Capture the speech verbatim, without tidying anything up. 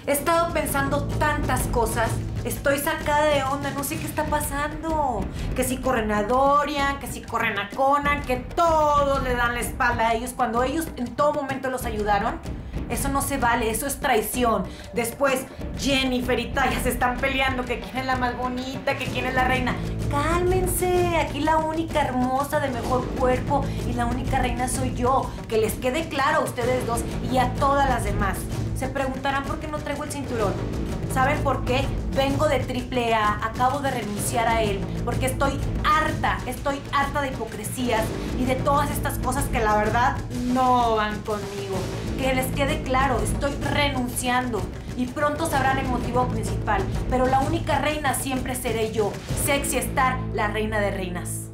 He estado pensando tantas cosas. Estoy sacada de onda, no sé qué está pasando. Que si corren a Dorian, que si corren a Conan, que todos le dan la espalda a ellos cuando ellos en todo momento los ayudaron. Eso no se vale, eso es traición. Después, Jennifer y Taya se están peleando, que quién es la más bonita, que quién es la reina. Cálmense, aquí la única hermosa de mejor cuerpo y la única reina soy yo. Que les quede claro a ustedes dos y a todas las demás. Se preguntarán por qué no traigo el cinturón. ¿Saben por qué? Vengo de triple A, acabo de renunciar a él, porque estoy harta, estoy harta de hipocresías y de todas estas cosas que la verdad no van conmigo. Que les quede claro, estoy renunciando y pronto sabrán el motivo principal, pero la única reina siempre seré yo, Sexy Star, la reina de reinas.